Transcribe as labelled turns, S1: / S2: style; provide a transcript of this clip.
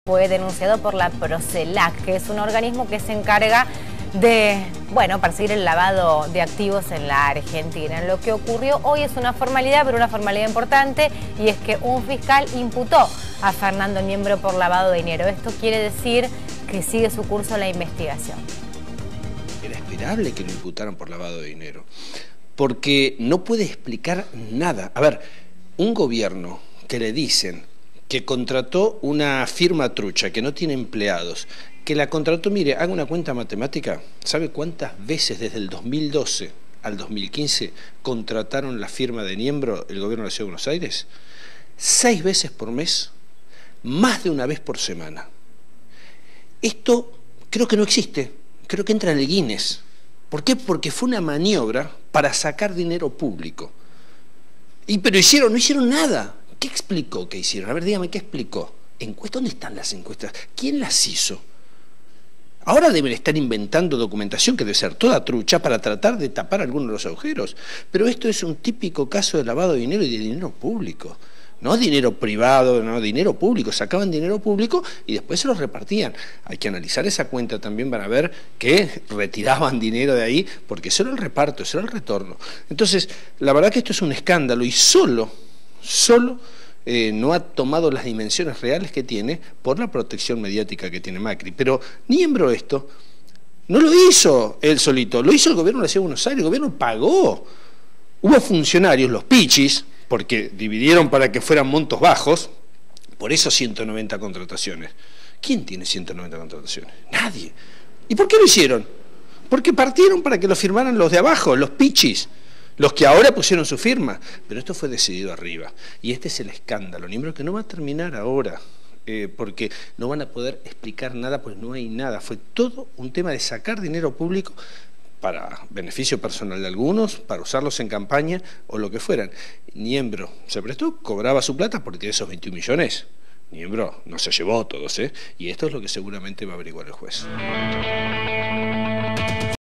S1: fue denunciado por la Procelac, que es un organismo que se encarga de, perseguir el lavado de activos en la Argentina. Lo que ocurrió hoy es una formalidad, pero una formalidad importante, y es que un fiscal imputó a Fernando Niembro por lavado de dinero. Esto quiere decir que sigue su curso la investigación.
S2: Era esperable que lo imputaran por lavado de dinero, porque no puede explicar nada. A ver, un gobierno que le dicen que contrató una firma trucha, que no tiene empleados, que la contrató, mire, haga una cuenta matemática, ¿sabe cuántas veces desde el 2012 al 2015 contrataron la firma de Niembro el gobierno de la Ciudad de Buenos Aires? 6 veces por mes, más de una vez por semana. Esto creo que no existe, creo que entra en el Guinness. ¿Por qué? Porque fue una maniobra para sacar dinero público. Pero no hicieron nada. ¿Qué explicó que hicieron? A ver, dígame, ¿qué explicó? ¿Dónde están las encuestas? ¿Quién las hizo? Ahora deben estar inventando documentación que debe ser toda trucha para tratar de tapar algunos de los agujeros. Pero esto es un típico caso de lavado de dinero y de dinero público. No dinero privado, no, dinero público. Sacaban dinero público y después se los repartían. Hay que analizar esa cuenta también para ver que retiraban dinero de ahí, porque eso era el reparto, eso era el retorno. Entonces, la verdad que esto es un escándalo y solo no ha tomado las dimensiones reales que tiene por la protección mediática que tiene Macri. Pero Niembro esto no lo hizo él solito, lo hizo el gobierno de la Ciudad de Buenos Aires, el gobierno pagó. Hubo funcionarios, los pichis, porque dividieron para que fueran montos bajos, por eso 190 contrataciones. ¿Quién tiene 190 contrataciones? Nadie. ¿Y por qué lo hicieron? Porque partieron para que lo firmaran los de abajo, los pichis, los que ahora pusieron su firma. Pero esto fue decidido arriba. Y este es el escándalo, Niembro, que no va a terminar ahora, porque no van a poder explicar nada, pues no hay nada. Fue todo un tema de sacar dinero público para beneficio personal de algunos, para usarlos en campaña o lo que fueran. Niembro se prestó, cobraba su plata porque tiene esos 21 millones. Niembro no se llevó todos, y esto es lo que seguramente va a averiguar el juez.